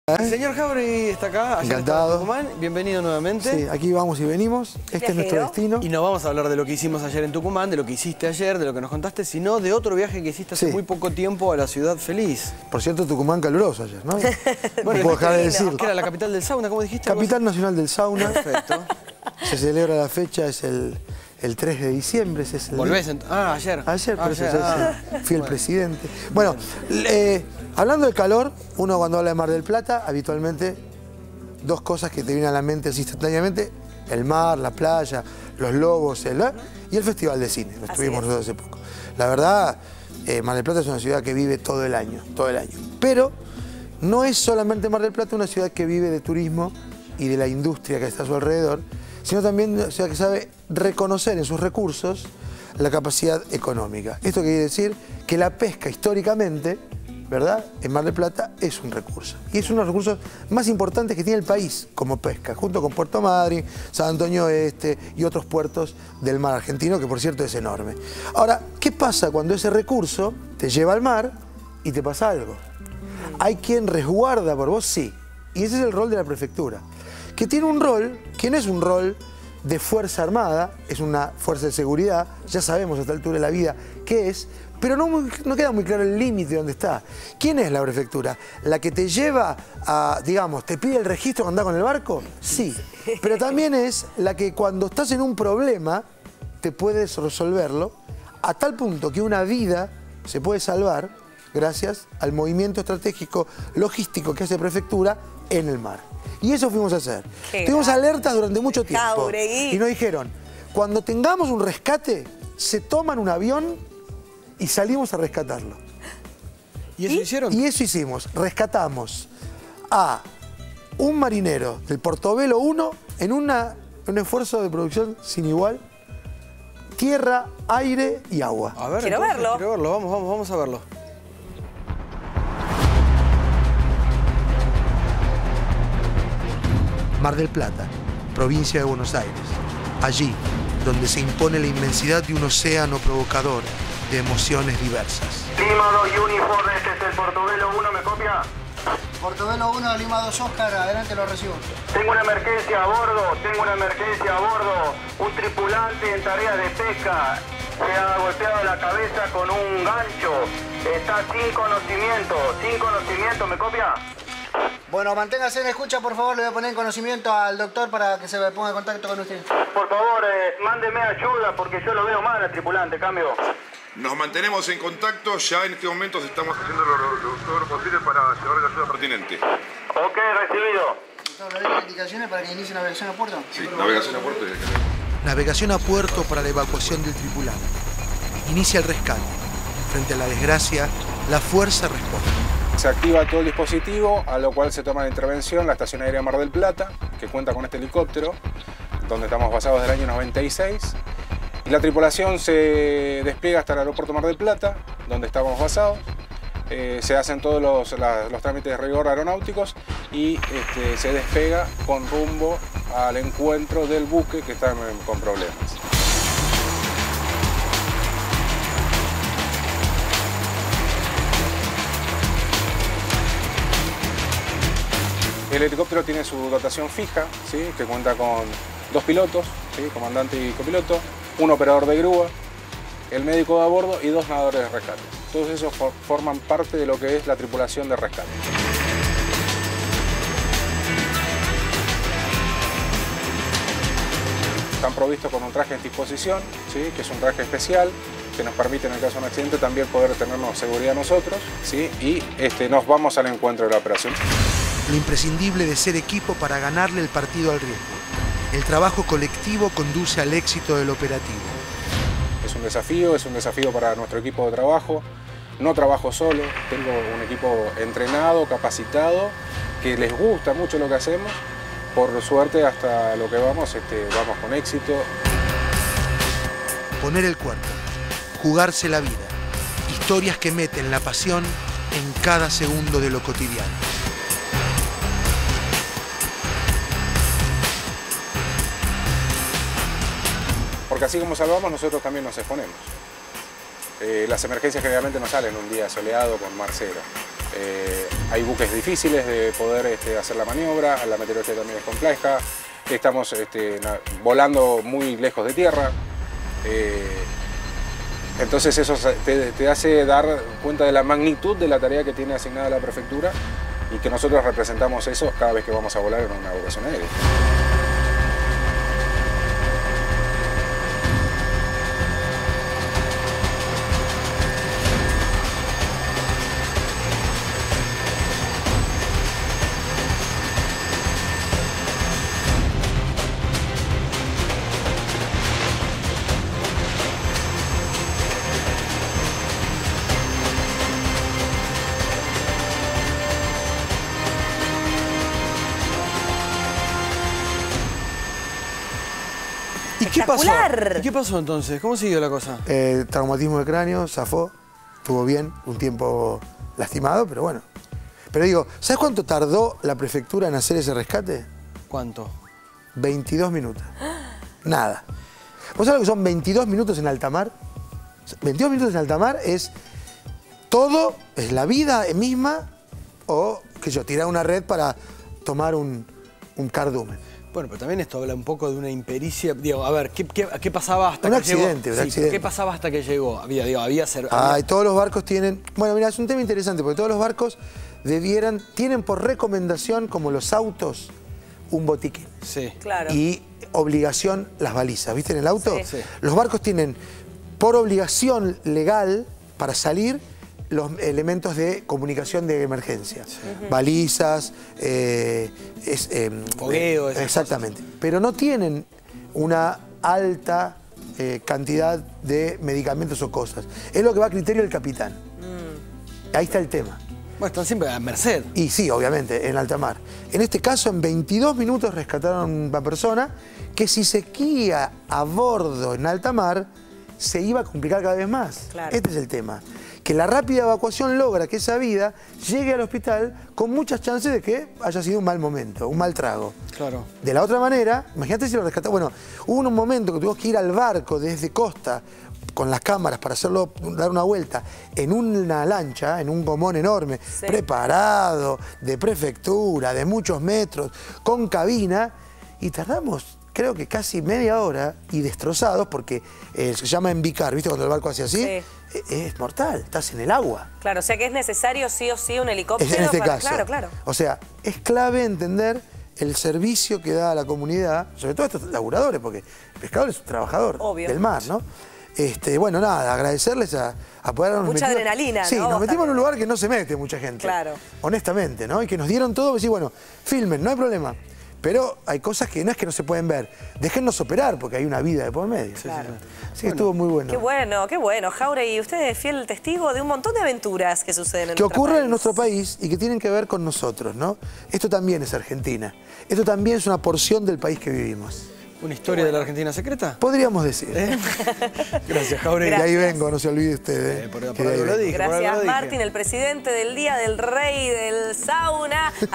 El señor Jauregui está acá, ayer encantado. estaba en Tucumán, bienvenido nuevamente. Sí, aquí vamos y venimos, este es nuestro destino. Y no vamos a hablar de lo que hicimos ayer en Tucumán, de lo que hiciste ayer, de lo que nos contaste, sino de otro viaje que hiciste hace muy poco tiempo a la ciudad feliz. Por cierto, Tucumán caluroso ayer, ¿no? Bueno, no puedo dejar de decirlo. Que era la capital del sauna, ¿cómo dijiste? Capital nacional del sauna. Perfecto. Se celebra la fecha, es el 3 de diciembre. Es el ¿Volvés? Ayer. Ayer, por eso fui el bueno. presidente. Bueno, hablando de calor, uno cuando habla de Mar del Plata, habitualmente dos cosas que te vienen a la mente así instantáneamente: el mar, la playa, los lobos, y el Festival de Cine. Lo estuvimos nosotros hace poco. La verdad, Mar del Plata es una ciudad que vive todo el año. Pero no es solamente Mar del Plata una ciudad que vive de turismo y de la industria que está a su alrededor, sino también una ciudad que sabe reconocer en sus recursos la capacidad económica. Esto quiere decir que la pesca históricamente, ¿verdad?, en Mar del Plata es un recurso. Y es uno de los recursos más importantes que tiene el país como pesca, junto con Puerto Madryn, San Antonio Este y otros puertos del mar argentino, que por cierto es enorme. Ahora, ¿qué pasa cuando ese recurso te lleva al mar y te pasa algo? ¿Hay quien resguarda por vos? Sí. Y ese es el rol de la prefectura, que tiene un rol que no es un rol de fuerza armada, es una fuerza de seguridad, ya sabemos a esta altura de la vida qué es, pero no queda muy claro el límite de dónde está. ¿Quién es la prefectura? ¿La que te lleva a, digamos, te pide el registro cuando andás con el barco? Sí, pero también es la que cuando estás en un problema te puedes resolverlo a tal punto que una vida se puede salvar gracias al movimiento estratégico logístico que hace prefectura en el mar. Y eso fuimos a hacer. Estuvimos alertas durante mucho tiempo. Jauregui. Y nos dijeron, cuando tengamos un rescate, se toman un avión y salimos a rescatarlo. ¿Y eso hicieron? Y eso hicimos. Rescatamos a un marinero del Portobelo 1 en un esfuerzo de producción sin igual. Tierra, aire y agua. A ver, Quiero verlo. Vamos a verlo. Mar del Plata, provincia de Buenos Aires. Allí, donde se impone la inmensidad de un océano provocador de emociones diversas. Lima 2 Uniforme, este es el Portobelo 1, ¿me copia? Portobelo 1, Lima 2 Oscar, adelante lo recibo. Tengo una emergencia a bordo, un tripulante en tarea de pesca se ha golpeado la cabeza con un gancho, está sin conocimiento, ¿me copia? Bueno, manténgase en escucha, por favor, le voy a poner en conocimiento al doctor para que se ponga en contacto con usted. Por favor, mándeme ayuda porque yo lo veo mal al tripulante, cambio. Nos mantenemos en contacto, ya en este momento estamos haciendo todo lo posible para llevar la ayuda pertinente. Ok, recibido. Doctor, ¿le doy indicaciones para que inicie navegación a puerto? Sí, navegación a puerto. Navegación a puerto para la evacuación del tripulante. Inicia el rescate. Frente a la desgracia, la fuerza responde. Se activa todo el dispositivo, a lo cual se toma la intervención la Estación Aérea Mar del Plata, que cuenta con este helicóptero, donde estamos basados desde el año 96. Y la tripulación se despliega hasta el aeropuerto Mar del Plata, donde estamos basados. Se hacen todos los trámites de rigor aeronáuticos y se despega con rumbo al encuentro del buque que está con problemas. El helicóptero tiene su dotación fija, ¿sí?, que cuenta con 2 pilotos, ¿sí?, comandante y copiloto, un operador de grúa, el médico de a bordo y 2 nadadores de rescate. Todos esos forman parte de lo que es la tripulación de rescate. Están provistos con un traje en disposición, ¿sí?, que es un traje especial, que nos permite en el caso de un accidente también poder tenernos seguridad nosotros, ¿sí?, y nos vamos al encuentro de la operación. Lo imprescindible de ser equipo para ganarle el partido al riesgo. El trabajo colectivo conduce al éxito del operativo. Es un desafío para nuestro equipo de trabajo. No trabajo solo, tengo un equipo entrenado, capacitado, que les gusta mucho lo que hacemos. Por suerte, hasta lo que vamos con éxito. Poner el cuerpo, jugarse la vida. Historias que meten la pasión en cada segundo de lo cotidiano. Porque así como salvamos, nosotros también nos exponemos. Las emergencias generalmente no salen un día soleado con mar cero. Hay buques difíciles de poder hacer la maniobra, la meteorología también es compleja, estamos volando muy lejos de tierra. Entonces eso te hace dar cuenta de la magnitud de la tarea que tiene asignada la prefectura y que nosotros representamos eso cada vez que vamos a volar en una operación aérea. ¿Y qué pasó? ¿Y qué pasó entonces? ¿Cómo siguió la cosa? Traumatismo de cráneo, zafó, estuvo bien, un tiempo lastimado, pero bueno. Pero digo, ¿sabes cuánto tardó la prefectura en hacer ese rescate? ¿Cuánto? 22 minutos. Nada. ¿Vos sabés lo que son 22 minutos en alta mar? 22 minutos en alta mar es todo, es la vida misma o, qué sé yo, tirar una red para tomar un cardumen. Bueno, pero también esto habla un poco de una impericia. Digo, a ver, ¿qué pasaba hasta que llegó? Un accidente. ¿Qué pasaba hasta que llegó? Todos los barcos tienen... Bueno, mira, es un tema interesante porque todos los barcos tienen por recomendación, como los autos, un botiquín. Sí. Claro. Y obligación las balizas, ¿viste? En el auto, Sí. los barcos tienen por obligación legal para salir los elementos de comunicación de emergencia. Sí. Balizas, fogueo, exactamente. Pero no tienen una alta cantidad de medicamentos o cosas. Es lo que va a criterio del capitán. Ahí está el tema. Bueno, están siempre a merced. Y sí, obviamente, en alta mar. En este caso, en 22 minutos rescataron a una persona que si se guía a bordo en alta mar, se iba a complicar cada vez más. Claro. Este es el tema. Que la rápida evacuación logra que esa vida llegue al hospital con muchas chances de que haya sido un mal momento, un mal trago. Claro. De la otra manera, imagínate si lo rescató. Bueno, hubo un momento que tuvimos que ir al barco desde costa con las cámaras para hacerlo dar una vuelta en una lancha, en un gomón enorme, sí, preparado, de prefectura, de muchos metros, con cabina, y tardamos, creo que casi media hora, y destrozados, porque se llama embicar, ¿viste? Cuando el barco hace así, sí, es mortal, estás en el agua. Claro, o sea que es necesario sí o sí un helicóptero. En este caso. Claro, claro. O sea, es clave entender el servicio que da a la comunidad, sobre todo a estos laburadores, porque el pescador es un trabajador del mar, ¿no? Bueno, nada, agradecerles a poder habernos mucha adrenalina, sí, ¿no? nos metimos en un lugar que no se mete mucha gente. Claro. Honestamente, ¿no? Y que nos dieron todo, decir, bueno, filmen, no hay problema. Pero hay cosas que no es que no se pueden ver. Déjennos operar, porque hay una vida de por medio. Claro. Sí, bueno, estuvo muy bueno. Qué bueno, Jauregui. Usted es fiel testigo de un montón de aventuras que suceden que ocurren en nuestro país y que tienen que ver con nosotros, ¿no? Esto también es Argentina. Esto también es una porción del país que vivimos. ¿Una historia de la Argentina secreta? Podríamos decir. Gracias, Jauregui. Y ahí vengo, no se olvide usted. Gracias, Martín, el presidente del Día del Rey del Sauna.